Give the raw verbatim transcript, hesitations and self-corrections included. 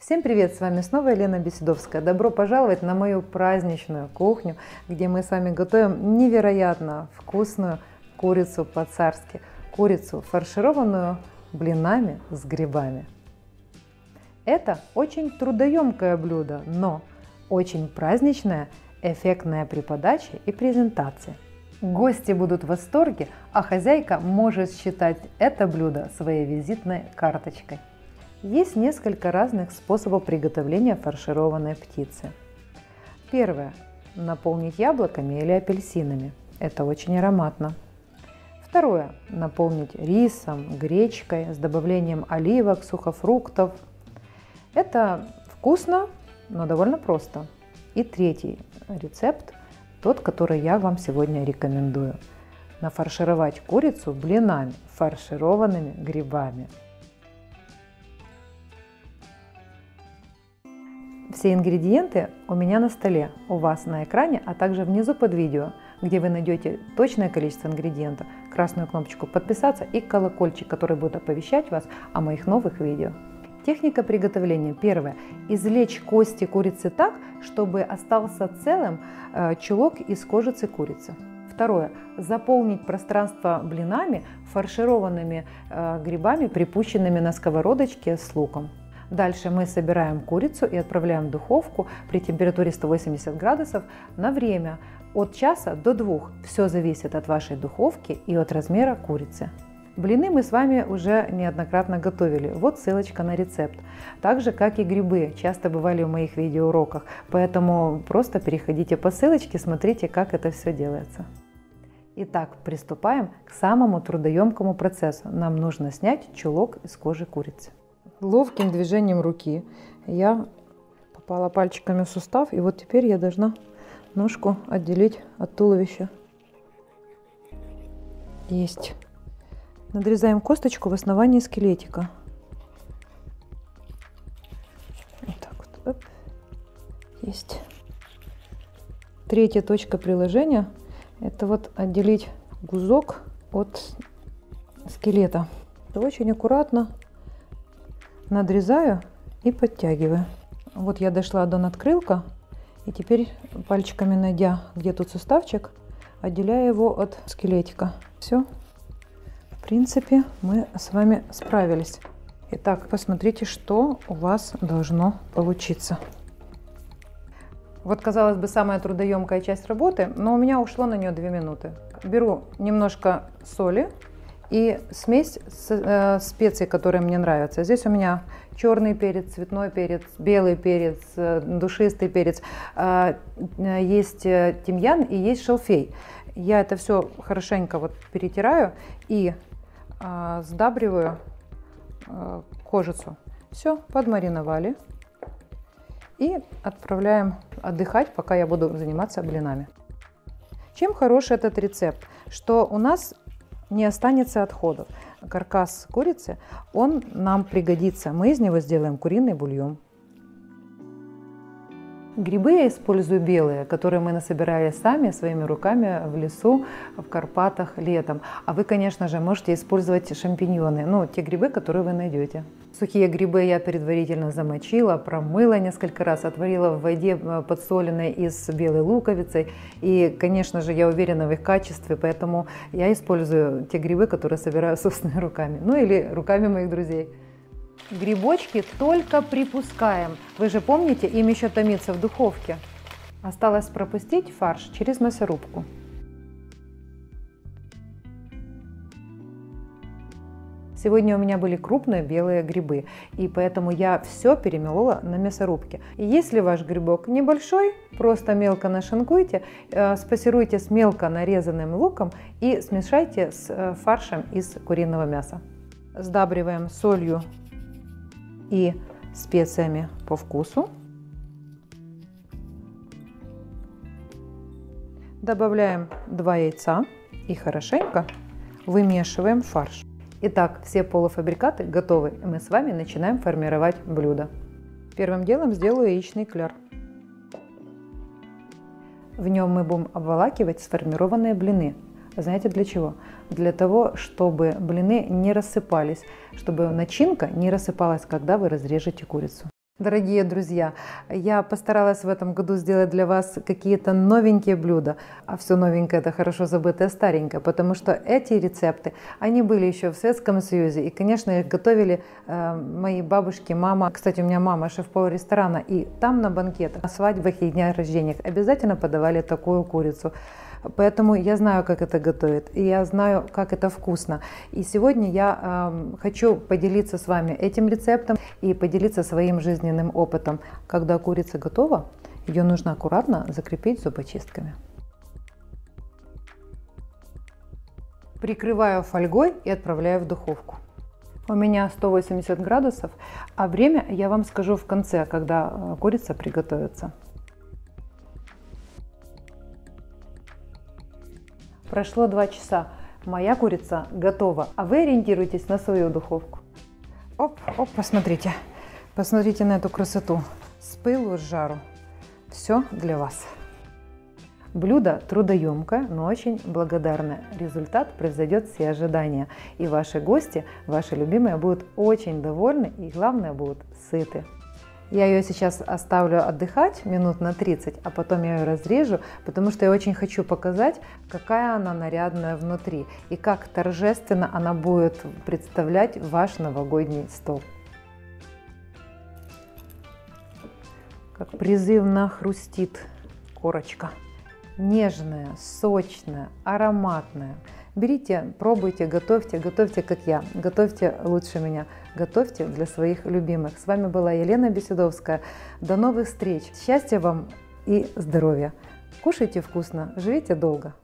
Всем привет! С вами снова Елена Беседовская. Добро пожаловать на мою праздничную кухню, где мы с вами готовим невероятно вкусную курицу по-царски. Курицу, фаршированную блинами с грибами. Это очень трудоемкое блюдо, но очень праздничное, эффектное при подаче и презентации. Гости будут в восторге, а хозяйка может считать это блюдо своей визитной карточкой. Есть несколько разных способов приготовления фаршированной птицы. Первое. Наполнить яблоками или апельсинами. Это очень ароматно. Второе. Наполнить рисом, гречкой с добавлением оливок, сухофруктов. Это вкусно, но довольно просто. И третий рецепт, тот, который я вам сегодня рекомендую. Нафаршировать курицу блинами, фаршированными грибами. Все ингредиенты у меня на столе, у вас на экране, а также внизу под видео, где вы найдете точное количество ингредиентов, красную кнопочку подписаться и колокольчик, который будет оповещать вас о моих новых видео. Техника приготовления. Первое. Извлечь кости курицы так, чтобы остался целым чулок из кожицы курицы. Второе. Заполнить пространство блинами, фаршированными грибами, припущенными на сковородочке с луком. Дальше мы собираем курицу и отправляем в духовку при температуре сто восемьдесят градусов на время от часа до двух. Все зависит от вашей духовки и от размера курицы. Блины мы с вами уже неоднократно готовили. Вот ссылочка на рецепт. Так же, как и грибы, часто бывали в моих видеоуроках. Поэтому просто переходите по ссылочке, смотрите, как это все делается. Итак, приступаем к самому трудоемкому процессу. Нам нужно снять чулок из кожи курицы. Ловким движением руки я попала пальчиками в сустав, и вот теперь я должна ножку отделить от туловища. Есть. Надрезаем косточку в основании скелетика. Вот так вот. Оп. Есть. Третья точка приложения – это вот отделить гузок от скелета. Очень аккуратно надрезаю и подтягиваю. Вот я дошла до надкрылка, и теперь пальчиками найдя, где тут суставчик, отделяю его от скелетика. Все. В принципе, мы с вами справились. Итак, посмотрите, что у вас должно получиться. Вот, казалось бы, самая трудоемкая часть работы, но у меня ушло на нее две минуты. Беру немножко соли и смесь с, э, специй, которые мне нравятся. Здесь у меня черный перец, цветной перец, белый перец, э, душистый перец. Э, есть тимьян и есть шалфей. Я это все хорошенько вот перетираю и э, сдабриваю э, кожицу. Все, подмариновали. И отправляем отдыхать, пока я буду заниматься блинами. Чем хорош этот рецепт? Что у нас не останется отходов. Каркас курицы, он нам пригодится. Мы из него сделаем куриный бульон. Грибы я использую белые, которые мы насобирали сами своими руками в лесу, в Карпатах летом. А вы, конечно же, можете использовать шампиньоны, ну, те грибы, которые вы найдете. Сухие грибы я предварительно замочила, промыла несколько раз, отварила в воде подсоленной и с белой луковицей. И, конечно же, я уверена в их качестве, поэтому я использую те грибы, которые собираю собственными руками. Ну или руками моих друзей. Грибочки только припускаем. Вы же помните, им еще томиться в духовке. Осталось пропустить фарш через мясорубку. Сегодня у меня были крупные белые грибы, и поэтому я все перемелола на мясорубке. И если ваш грибок небольшой, просто мелко нашинкуйте, спассируйте с мелко нарезанным луком и смешайте с фаршем из куриного мяса. Сдабриваем солью и специями по вкусу. Добавляем два яйца и хорошенько вымешиваем фарш. Итак, все полуфабрикаты готовы, и мы с вами начинаем формировать блюдо. Первым делом сделаю яичный кляр. В нем мы будем обволакивать сформированные блины. Знаете для чего? Для того, чтобы блины не рассыпались, чтобы начинка не рассыпалась, когда вы разрежете курицу. Дорогие друзья, я постаралась в этом году сделать для вас какие-то новенькие блюда, а все новенькое – это хорошо забытое старенькое, потому что эти рецепты, они были еще в Советском Союзе, и, конечно, их готовили э, мои бабушки, мама. Кстати, у меня мама шеф-повар ресторана, и там на банкетах, на свадьбах и днях рождения обязательно подавали такую курицу. Поэтому я знаю, как это готовят, и я знаю, как это вкусно. И сегодня я э, хочу поделиться с вами этим рецептом и поделиться своим жизненным опытом. Когда курица готова, ее нужно аккуратно закрепить зубочистками. Прикрываю фольгой и отправляю в духовку. У меня сто восемьдесят градусов, а время я вам скажу в конце, когда курица приготовится. Прошло два часа, моя курица готова, а вы ориентируйтесь на свою духовку. Оп, оп, посмотрите, посмотрите на эту красоту, с пылу, с жару, все для вас. Блюдо трудоемкое, но очень благодарное. Результат превзойдет все ожидания, и ваши гости, ваши любимые будут очень довольны и, главное, будут сыты. Я ее сейчас оставлю отдыхать минут на тридцать, а потом я ее разрежу, потому что я очень хочу показать, какая она нарядная внутри и как торжественно она будет представлять ваш новогодний стол. Как призывно хрустит корочка. Нежная, сочная, ароматная. Берите, пробуйте, готовьте, готовьте, как я, готовьте лучше меня, готовьте для своих любимых. С вами была Елена Беседовская. До новых встреч. Счастья вам и здоровья. Кушайте вкусно, живите долго.